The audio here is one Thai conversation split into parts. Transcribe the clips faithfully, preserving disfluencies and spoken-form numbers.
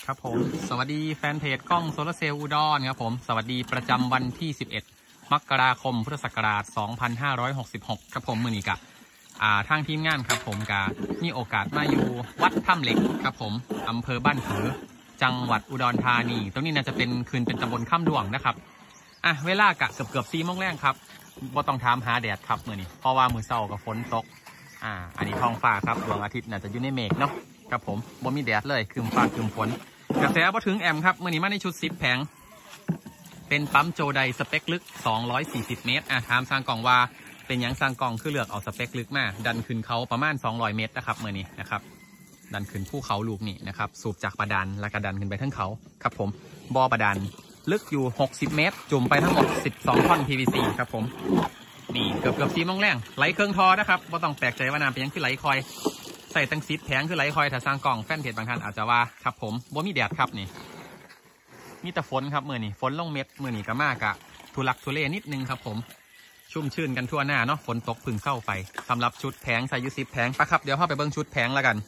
ครับผมสวัสดีแฟนเพจกล้องโซลาร์เซลล์อุดรครับผมสวัสดีประจำวันที่สิบเอ็ดมกราคมพุทธศักราชสองพันห้าร้อยหกสิบหกครับผมมือนี้กะอ่าทางทีมงานครับผมกะมีโอกาสมาอยู่วัดถ้ำเหล็กครับผมอำเภอบ้านผือจังหวัดอุดรธานีตรงนี้น่าจะเป็นคืนเป็นตำบลข้ามดวงนะครับอ่ะเวลากะเกือบเกือบสี่โมงแรกครับบ่ต้องถามหาแดดครับมือนี้เพราะว่ามือเช้ากับฝนตกอ่าอันนี้ท้องฟ้าครับดวงอาทิตย์น่าจะอยู่ในเมฆเนาะครับผมบ่มีแดดเลยคืมฟ้าคืมฝนกระแสพอถึงแอมครับเมื่อนี้มาในชุดซิปแผงเป็นปั๊มโจไดสเปคลึกสองร้อยสี่สิบเมตรอ่ะถามสร้างกล่องว่าเป็นยังสร้างกล่องคือเลือกเอาสเปคลึกมาดันขึ้นเขาประมาณสองร้อยเมตรนะครับเมื่อนี้นะครับดันขึ้นภูเขาลูกนี่นะครับสูบจากบาดาลแล้วก็ดันขึ้นไปทั้งเขาครับผมบ่อบาดาลลึกอยู่หกสิบเมตรจุ่มไปทั้งหมดสิบสองท่อน พี วี ซี ครับผมนี่เกือบเกือบสี่โมงแรงไหลเครื่องทอนะครับบ่ต้องแปลกใจว่าน้ำเป็นยังคือไหลคอยใส่ตั้งซิปแผงคือไหลคอยถ้าสร้างกล่องแฟนเพจบางท่านอาจจะว่าครับผมบ่มีแดดครับนี่มีแต่ฝนครับมือนี่ฝนลงเม็ดมือนี่ก็มากะทุลักทุเลนิดนึงครับผมชุ่มชื่นกันทั่วหน้าเนาะฝนตกพึ่งเข้าไปสำหรับชุดแผงใส่ยูสิบแผงปะครับเดี๋ยวเข้าไปเบิ้งชุดแผงแล้วกัน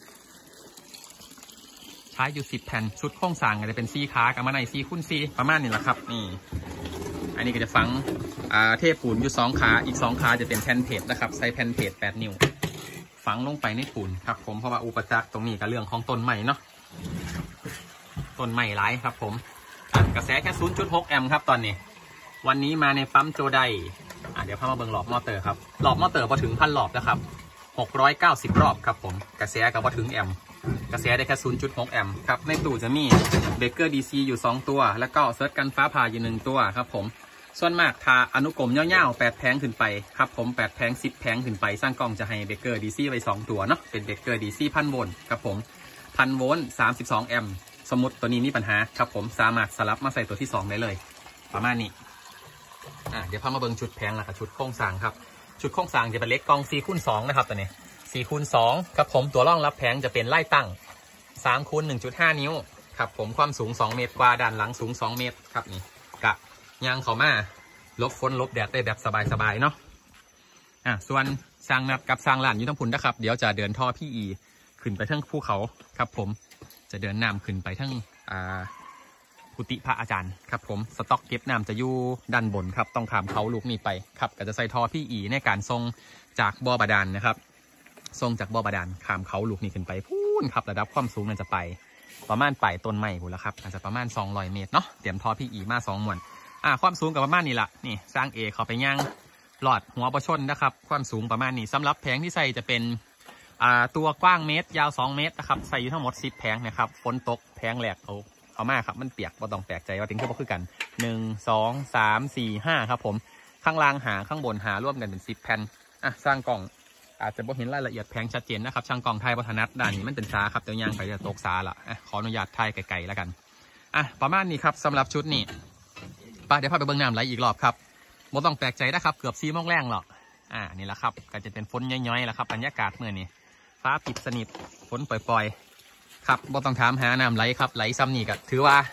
ใช้ยูสิบแผ่นชุดโค้งสร้างจะเป็นซีขากับมาในซีคุ้นซีประมาณนี้แหละครับนี่อันนี้ก็จะฝังอ่าเทปูนอยู่สองขาอีกสองขาจะเป็นแผ่นเพจนะครับใส่แผ่นเพจแปดนิ้วฝังลงไปในปูนครับผมเพราะว่าอุปสรรคตรงนี้กับเรื่องของต้นไม้เนาะต้นไม้หลายครับผมกระแสแค่ ศูนย์จุดหก แอมป์ครับตอนนี้วันนี้มาในปั๊มโจไดอ่ะเดี๋ยวพามาเบิ่งหลอบมอเตอร์ครับหลอบมอเตอร์พอถึงพันหลอบนะครับหกร้อยเก้าสิบรอบครับผมกระแสก็พอถึงแอมป์กระแสได้แค่ ศูนย์จุดหก แอมป์ครับในตู้จะมีเบรกเกอร์ ดี ซี อยู่สองตัวแล้วก็เซิร์ชกันฟ้าผ่าอยู่หนึ่งตัวครับผมส่วนมากทาอนุกรมเง่าๆแปดแผงขึ้นไปครับผมแปดแผงสิบแผงขึ้นไปสร้างกล้องจะให้เบรกเกอร์ ดี ซี ไว้สองตัวเนาะเป็นเบรกเกอร์ ดี ซี พันโวลต์ครับผมพันโวลต์สามสิบสองแอมป์สมมติตัวนี้มีปัญหาครับผมสามารถสลับมาใส่ตัวที่สองได้เลยประมาณนี้อ่ะเดี๋ยวพามาเบิ่งชุดแผงแล้วกับชุดโครงสร้างครับชุดโครงสร้างจะเป็นเล็กกองสี่คูณสองนะครับตัวนี้สี่คูณสองครับผมตัวรองรับแผงจะเป็นไล่ตั้งสามคูณหนึ่งจุดห้านิ้วครับผมความสูงสองเมตรกว่าด้านหลังสูงสองเมตรครับนี่กะยางเขามาลบฝนลบแดดได้แบบสบายๆเนาะอ่ะส่วนสร้างนัดกับสร้างลานอยู่ทั้งพุ่นนะครับเดี๋ยวจะเดินท่อพี่อีขึ้นไปทั้งภูเขาครับผมจะเดินน้ำขึ้นไปทั้งอ่ากุฏิพระอาจารย์ครับผมสต็อกเก็บน้ำจะอยู่ด้านบนครับต้องขามเขาลูกนี้ไปครับก็จะใส่ท่อพี่อีในการทรงจากบ่อบาดาลนะครับทรงจากบ่อบาดาลขามเขาลูกนี้ขึ้นไปพูนครับระดับความสูงมันจะไปประมาณปลายต้นไม้พุ่นละครับอาจจะประมาณสองร้อยเมตรเนาะเตรียมท่อพี่อีมาสองมวนอ่าความสูงกับประมาณนี้แหละนี่สร้างเอเขาไปย่างหลอดหัวปะชนนะครับความสูงประมาณนี้สำหรับแผงที่ใส่จะเป็นอ่าตัวกว้างเมตรยาวสองเมตรนะครับใส่อยู่ทั้งหมดสิบแผงนะครับฝนตกแผงแหลกเอาเอามาครับมันเปียกบ่ต้องแปลกใจว่าถึงจะบ่คือกันหนึ่งสองสามสี่ห้าครับผมข้างล่างหาข้างบนหาร่วมกันเป็นสิบแผ่นอ่ะสร้างกล่องอาจจะบ่เห็นรายละเอียดแผงชัดเจนนะครับช่างกล่องไทยพัฒนัดด้านนี้มันเป็นซาครับเดี๋ยวย่างไปจะตกซาละอ่ะขออนุญาตไทยไกลๆแล้วกันอ่ะประมาณนี้ครับสำหรับชุดนี้ไปเดี๋ยวพาไปเบิ่งน้ำไหลอีกรอบครับบ่ต้องแปลกใจนะครับเกือบสี่โมงแรงหรอกอ่านี่แหละครับก็จะเป็นฝนย้อยๆแล้วครับบรรยากาศเมื่อนี้ฟ้าปิดสนิทฝนปล่อยๆครับบ่ต้องถามหาน้ำไหลครับไหลซ้ำนี่ก็ถือว่า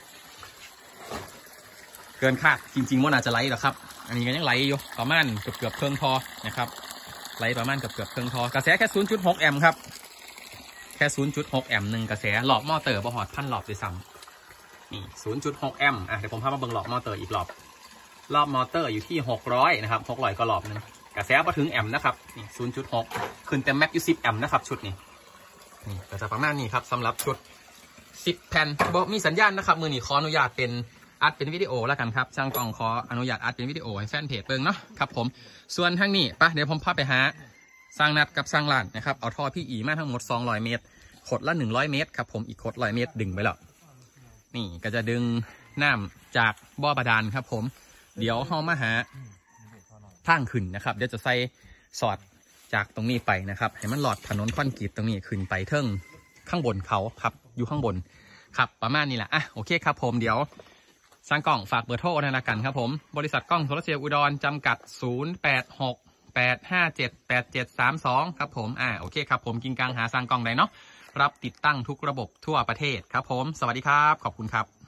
เกินคาดจริงๆว่าน่าจะไหลหรอครับอันนี้ก็ยังไหลอยู่ประมาณเกือบเกือบเครื่องทอนะครับไหลประมาณเกือบเกือบเครื่องทอกระแสแค่ ศูนย์จุดหก แอมป์ครับแค่ ศูนย์จุดหก แอมป์หนึ่งกระแสหลอบมอเตอร์บ่หอดพันหลอบด้วยซ้ำนี่ ศูนย์จุดหก แอมป์อ่ะเดี๋ยวผมพามาเบิ่งหลอบมอเตอร์อีกหลอบรอบมอเตอร์อยู่ที่หกร้อยนะครับหกร้อยก็หลอบนึงกระแสพอถึงแอมป์นะครับนี่ ศูนย์จุดหก ขึ้นเต็มแม็กอยู่สิบแอมป์นะครับชุดนี้นี่ก็จะประมาณนี้ครับสำหรับชุดสิบแผ่นบ่มีสัญญาณนะครับมือนี้ขออนุญาตเป็นอัดเป็นวิดีโอแล้วกันครับช่างกล้องขออนุญาตอัดเป็นวิดีโอให้แฟนเพจเบิ่งเนาะครับผมส่วนทางนี้ปะเดี๋ยวผมพาไปหาสร้างนัดกับสร้างลานนะครับเอาท่อพี่อีมาทั้งหมดสองร้อยเมตรขดละหนึ่งร้อยเมตรครับผมอีกขดร้อยเมตรดึงไปแล้วนี่ก็จะดึงน้ำจากบ่อบาดาลครับผมเดี๋ยวเข้ามาหาทางขึ้นนะครับเดี๋ยวจะใส่สอดจากตรงนี้ไปนะครับให้มันหลอดถนนคอนกรีตตรงนี้ขึ้นไปเทิงข้างบนเขาครับอยู่ข้างบนครับประมาณนี้แหละอ่ะโอเคครับผมเดี๋ยวสร้างกล้องฝากเบอร์โทรในละกันครับผมบริษัทกล้องโซลาร์เซลล์อุดรจำกัดศูนย์ แปด หก แปด ห้า เจ็ด แปด เจ็ด สาม สองครับผมอ่าโอเคครับผมกินกลางหาสร้างกล้องได้เนาะรับติดตั้งทุกระบบทั่วประเทศครับผมสวัสดีครับขอบคุณครับ